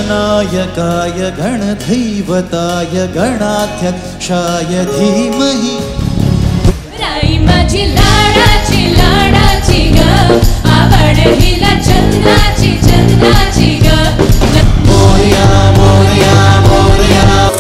गणनायकाय गणदैवताय गणाध्यक्षाय धीमहि राई माझी लाडाची लाडाची ग आवड हिला चंद्राची चंद्राची ग मोरया मोरया मोरया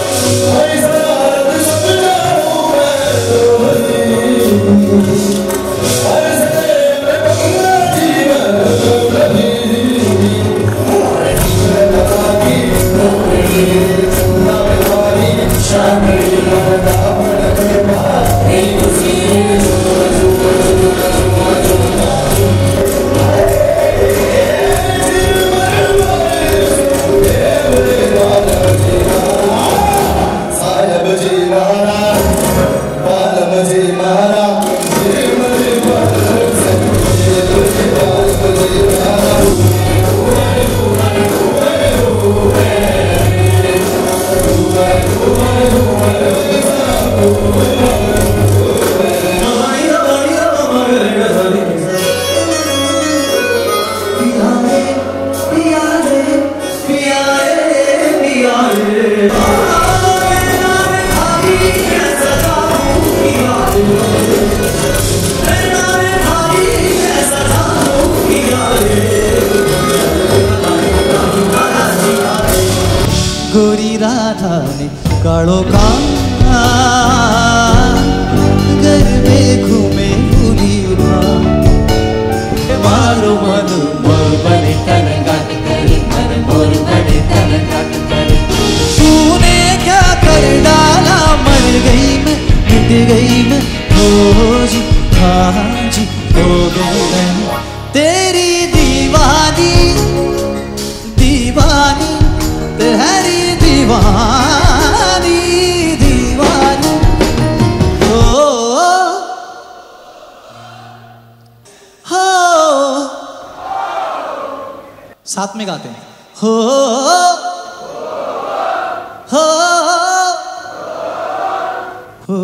गोरी राधा ने कालो का घर में घूमे भूली मारो मन मोर बने तन गाट करे मन मोर बने तन गाट करे तूने क्या कर डाला मर गई मैं मिट गई मैं हो जी हाँ जी हो गई मैं तेरी दीवानी दीवानी तेरी दीवानी दीवानी हो साथ में गाते हैं हो हो हो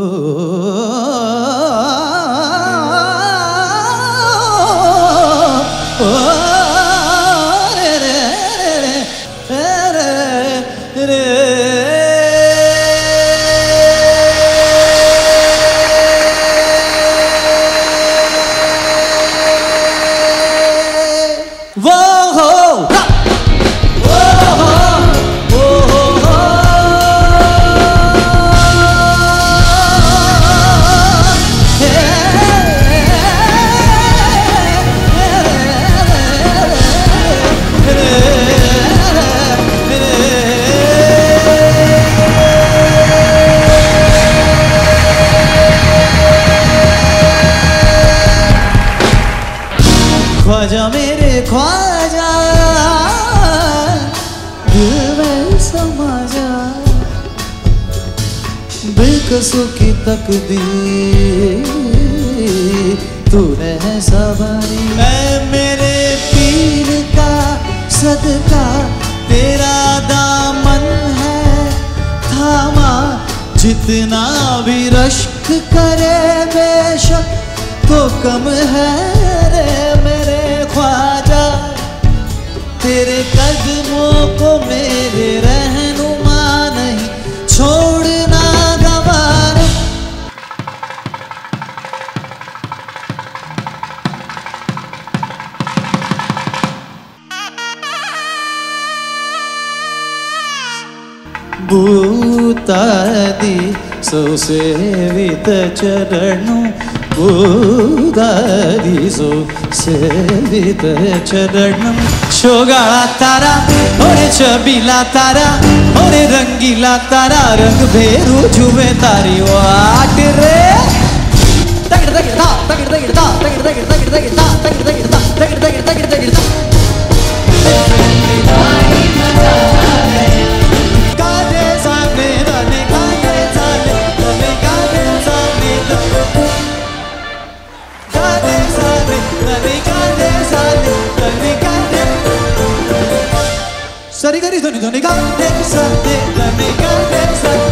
ख्वाजा मेरे ख्वाजा दिल में समा जा बेकसों की तकदीर तूने है सवारी मैं मेरे पीर का सदका तेरा दामन है थामा जितना भी रश्क करे बेशक तो कम है रे मेरे ख्वाजा तेरे कदमों को मेरे रहनुमा नहीं छोड़ना गवारा भूतादि सुसेवित चरणों भूतादिसो सेवित चरणम शोगाळा तारा ओरे छबीला तारा ओरे रंगीला तारा रंग भेरू जुवे तारी वाट रे तगड़ तगड़ ता तगड़ तगड़ ता तगड़ तगड़ तगड़ तगड़ ता तगड़ तगड़ ता तगड़ तगड़ तगड़ तगड़ ता कादे सामने रने कादे सामने रने कादे सामने Sari gari dhoni dhoni ga de sa de dhoni ga de sa